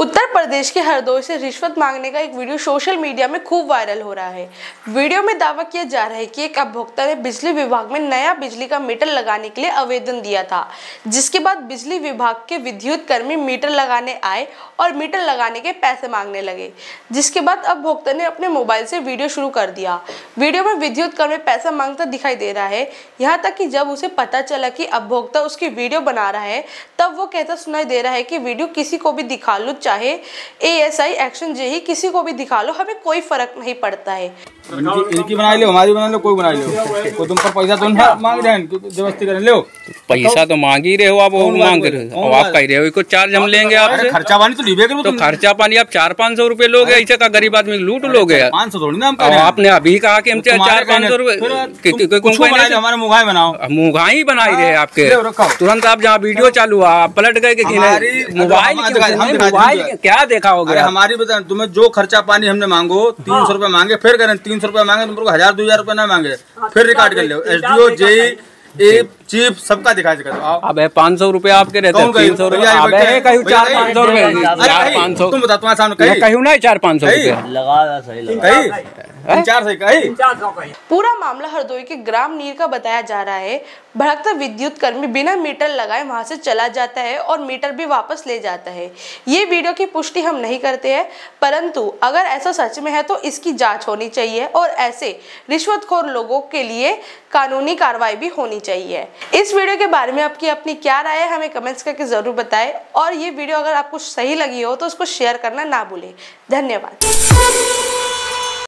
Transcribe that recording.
उत्तर प्रदेश के हरदोई से रिश्वत मांगने का एक वीडियो सोशल मीडिया में खूब वायरल हो रहा है। वीडियो में दावा किया जा रहा है कि एक उपभोक्ता ने बिजली विभाग में नया बिजली का मीटर लगाने के लिए आवेदन दिया था, जिसके बाद बिजली विभाग के विद्युत कर्मी मीटर लगाने आए और मीटर लगाने के पैसे मांगने लगे, जिसके बाद उपभोक्ता ने अपने मोबाइल से वीडियो शुरू कर दिया। वीडियो में विद्युत कर्मी पैसा मांगता दिखाई दे रहा है, यहाँ तक कि जब उसे पता चला कि उपभोक्ता उसकी वीडियो बना रहा है तब वो कहता सुनाई दे रहा है कि वीडियो किसी को भी दिखा लो, चाहे ASI एक्शन जे ही किसी को भी दिखा लो, हमें कोई फर्क नहीं पड़ता है। इनकी बना लो, हमारी बना लो, कोई बना लो, को तुम पर पैसा तो नहीं मांग रहे हैं, जबरदस्ती कर लो। पैसा तो मांग ही रहे हो आप, और मांग रहे हो और आप कह रहे हो इसको चार्ज हम लेंगे आपसे। खर्चा पानी तो लीबे करो, तो खर्चा पानी आप 400-500 रुपए लोगे, ऐसे का गरीब आदमी लूट लोगे। 500 थोड़ी ना, आपने अभी कहा कि हम 400-500 रुपए हमारे मुंगाई बनाओ, मुंगाई बनाई रहे आपके। तुरंत आप जहाँ वीडियो चालू हुआ आप पलट गए कि मोबाइल क्या देखा हो गया। हमारी बता, तुम्हें जो खर्चा पानी हमने मांगो 300 रुपए मांगे, फिर करें 300 रुपए मांगे, तुमको 1000-2000 रुपए ना मांगे, फिर रिकॉर्ड कर लो। SDO JE चीफ सबका दिखा दो। अब 500 रुपए आपके रहते हैं, 300 रुपए 400-500 रुपए, 400-500 तुम बता, तुम्हारे सामने कहीं कहूँ ना 400-500 रुपए लगा सही 4 से कहीं। पूरा मामला हरदोई के ग्राम नीर का बताया जा रहा है। भड़कता विद्युत कर्मी बिना मीटर लगाए वहां से चला जाता है और मीटर भी वापस ले जाता है। ये वीडियो की पुष्टि हम नहीं करते हैं, परंतु अगर ऐसा सच में है तो इसकी जांच होनी चाहिए और ऐसे रिश्वतखोर लोगों के लिए कानूनी कार्रवाई भी होनी चाहिए। इस वीडियो के बारे में आपकी अपनी क्या राय है हमें कमेंट्स करके जरूर बताएं, और ये वीडियो अगर आपको सही लगी हो तो उसको शेयर करना ना भूलें। धन्यवाद।